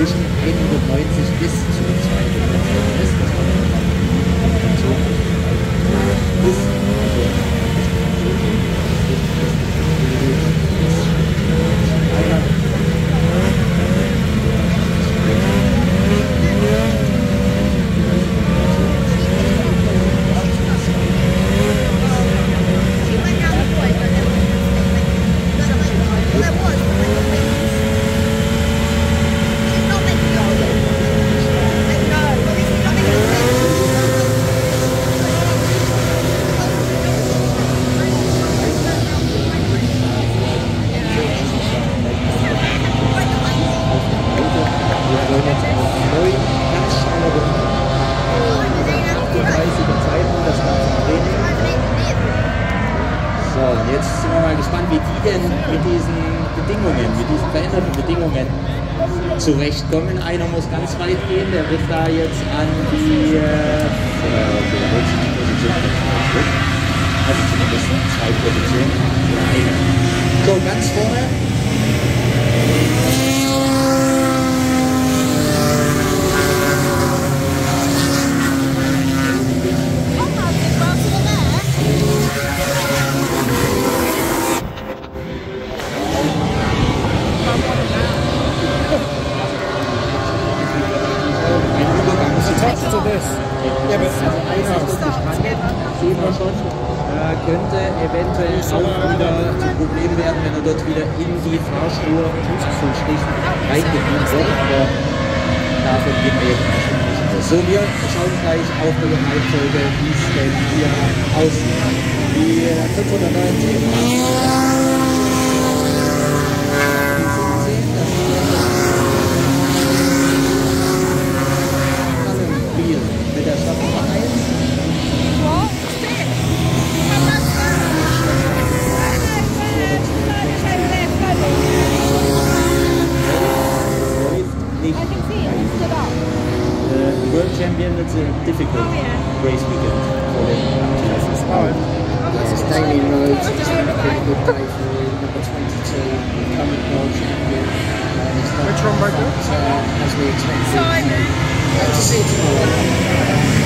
zwischen 190 bis zu 200 ist. Zurechtkommen. Einer muss ganz weit gehen, der wird da jetzt an die Position. Also zumindest 2 Positionen. So, ganz vorne. Könnte eventuell auch wieder zum Problem werden, wenn er dort wieder in die Fahrspur reingeführt wird, aber davon gehen wir jetzt nicht aus. So, wir schauen gleich auf der Reihenfolge, wie es denn hier aussieht. Die 590. Mit der Startnummer 1. World Champion, it's a difficult race weekend for them. This is Damien Rhodes. It's been a pretty good day for number 22, current world champion. Which one, Michael? As we expected. Simon. To see tomorrow.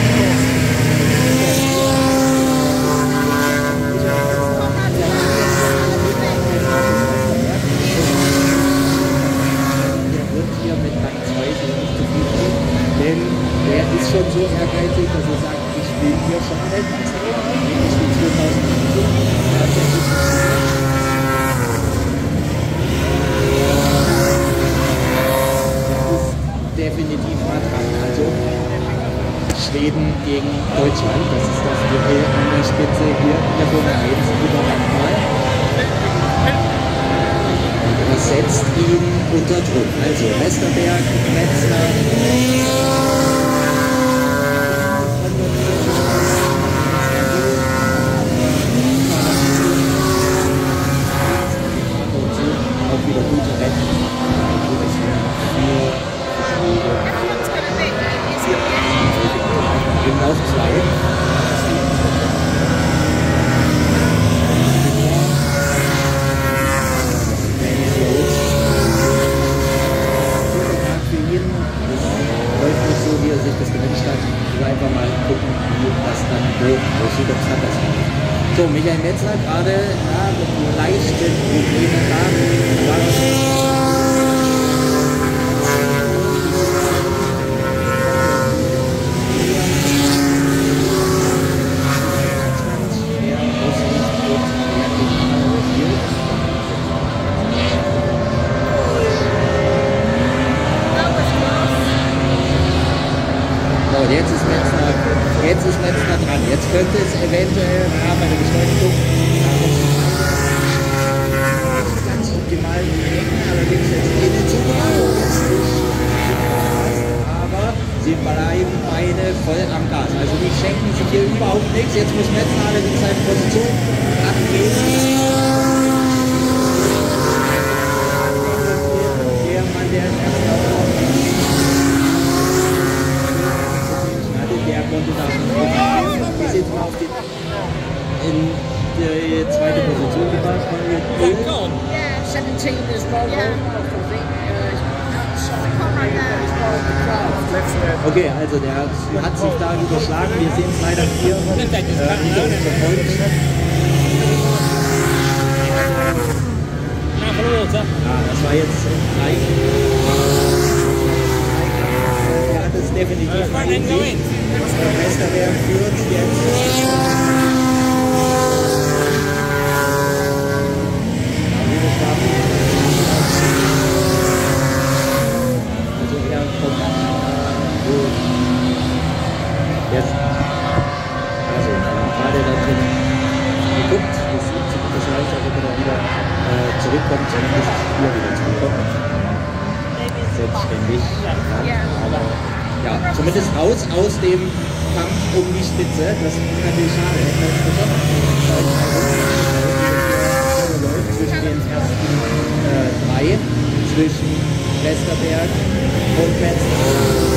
Denn der ist schon so ehrgeizig, dass er sagt, ich will hier schon Weltmeister werden. Ich will 2005 tatsächlich ist definitiv mal dran. Also Schweden gegen Deutschland, das ist das Duell an der Spitze hier in der Formel 1 überhaupt mal. Das setzt ihn unter Druck. Also Westerberg, Metzler. Auch wieder gute Rennen. Im Lauf 2. Wie er sich das gewünscht hat, wir einfach mal gucken, wie das dann aussieht, ob es dann das geht. So, Michael Metzler gerade mit leichten Problemen da. Jetzt ist Metzler dran. Jetzt könnte es eventuell bei der Beschleunigung ganz optimal eng, allerdings jetzt nicht so genau. Aber sie bleiben beide voll am Gas. Also die schenken sich hier überhaupt nichts. Jetzt muss Metzler allerdings seine Position abgeben. Der Mann, der ist erst der konnte da schon ist jetzt mal auf in die zweite Position gebracht. Yeah, 17 as well. Yeah. Okay, also der hat sich da überschlagen. Wir sehen es leider hier hinter unserem Freund. Ja, das war jetzt gleich. Er hat es definitiv eingelegt. Westerberg führt jetzt. Also er kommt jetzt. Also gerade da drin geguckt, das sieht zumindest leicht, als ob er da wieder zurückkommt, zumindest hier wieder zurückkommt. Selbstständig. Aber ja, zumindest raus aus dem Kampf um die Spitze. Das ist natürlich schade. Läuft zwischen den ersten drei, zwischen Westerberg und Metzner.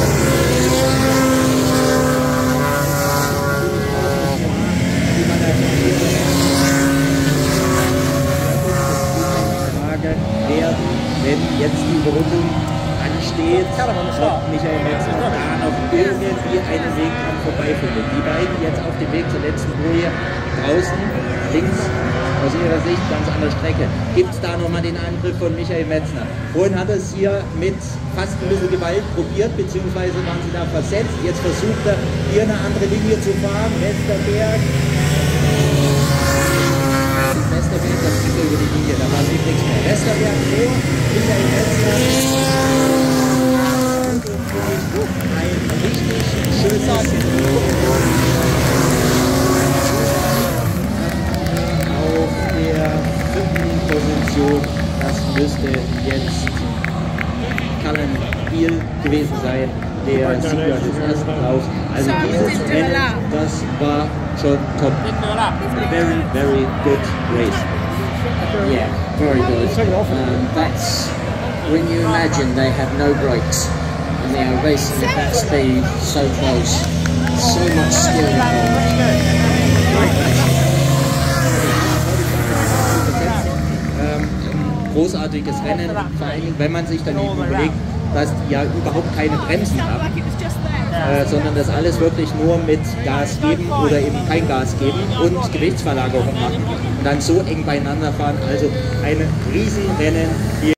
Werden, wenn jetzt die Überrundung ansteht, ob Michael Metzner da noch irgendwie einen Weg dran vorbeifindet. Die beiden jetzt auf dem Weg zur letzten Boje draußen, links, aus ihrer Sicht ganz an der Strecke. Gibt es da nochmal den Angriff von Michael Metzner? Vorhin hat er es hier mit fast ein bisschen Gewalt probiert, beziehungsweise waren sie da versetzt. Jetzt versucht er hier eine andere Linie zu fahren. Westerberg, das ist über die Linie, da war nichts mehr. Westerberg vor, Michael Metzner. Ein richtig schönes auf der 5. Position. Das müsste jetzt Cullen Biel gewesen sein, der Sieger des ersten Laufs. Also dieses Rennen, das war schon top. Very, very good race. Yeah, very good. That's when you imagine they have no brakes and they are racing at that speed so close. So much skill Großartiges Rennen, vor allem wenn man sich dann eben überlegt, dass die ja überhaupt keine Bremsen haben, sondern das alles wirklich nur mit Gas geben oder eben kein Gas geben und Gewichtsverlagerung machen und dann so eng beieinander fahren. Also ein Riesenrennen hier.